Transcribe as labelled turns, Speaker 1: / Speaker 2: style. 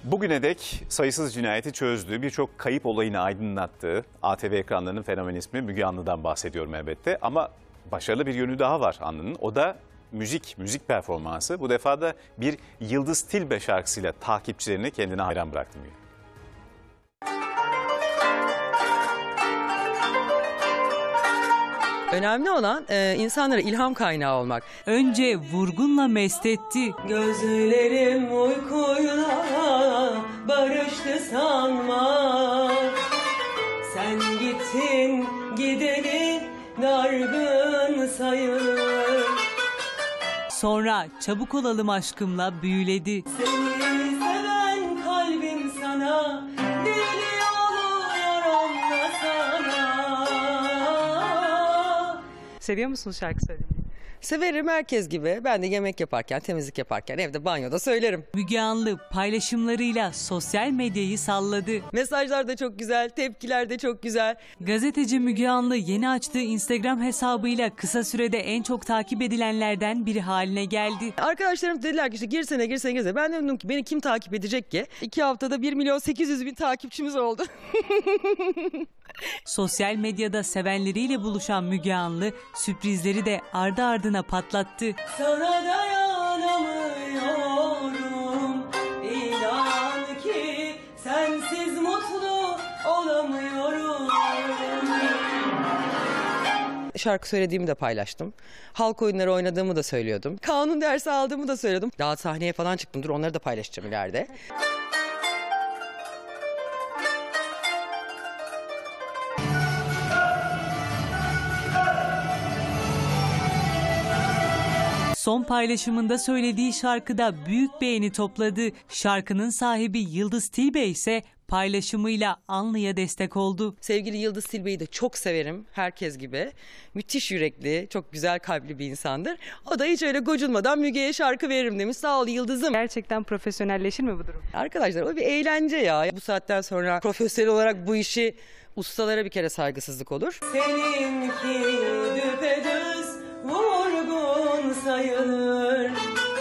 Speaker 1: Bugüne dek sayısız cinayeti çözdüğü, birçok kayıp olayını aydınlattığı ATV ekranlarının fenomen ismi Müge Anlı'dan bahsediyorum elbette. Ama başarılı bir yönü daha var Anlı'nın. O da müzik performansı. Bu defa da bir Yıldız Tilbe şarkısıyla takipçilerini kendine hayran bıraktı Müge.
Speaker 2: Önemli olan insanlara ilham kaynağı olmak.
Speaker 3: Önce vurgunla mest etti.
Speaker 4: Gözlerim uykuyla barıştı sanma. Sen gittin gideli dargın sayılır.
Speaker 3: Sonra çabuk olalım aşkımla büyüledi.
Speaker 4: Seni seven kalbim sana deli oluyorum da sana.
Speaker 5: Seviyor musunuz şarkı söylemeyi?
Speaker 2: Severim herkes gibi. Ben de yemek yaparken, temizlik yaparken, evde banyoda söylerim.
Speaker 3: Müge Anlı paylaşımlarıyla sosyal medyayı salladı.
Speaker 2: Mesajlar da çok güzel, tepkiler de çok güzel.
Speaker 3: Gazeteci Müge Anlı yeni açtığı Instagram hesabıyla kısa sürede en çok takip edilenlerden biri haline geldi.
Speaker 2: Arkadaşlarım dediler ki işte girsene. Ben de dedim ki beni kim takip edecek ki? 2 haftada 1.800.000 takipçimiz oldu.
Speaker 3: Sosyal medyada sevenleriyle buluşan Müge Anlı sürprizleri de ardı ardına patlattı.
Speaker 4: Sana dayanamıyorum, inan ki sensiz mutlu olamıyorum.
Speaker 2: Şarkı söylediğimi de paylaştım. Halk oyunları oynadığımı da söylüyordum. Kanun dersi aldığımı da söylüyordum. Daha sahneye falan çıktım. Dur onları da paylaşacağım ileride.
Speaker 3: Son paylaşımında söylediği şarkıda büyük beğeni topladı. Şarkının sahibi Yıldız Tilbe ise paylaşımıyla Anlı'ya destek oldu.
Speaker 2: Sevgili Yıldız Tilbe'yi de çok severim. Herkes gibi. Müthiş yürekli, çok güzel kalpli bir insandır. O da hiç öyle gocunmadan Müge'ye şarkı veririm demiş. Sağ ol Yıldız'ım.
Speaker 5: Gerçekten profesyonelleşir mi bu durum?
Speaker 2: Arkadaşlar o bir eğlence ya. Bu saatten sonra profesyonel olarak bu işi ustalara bir kere saygısızlık olur.
Speaker 4: Seninki düpedüz vurgun sayılır.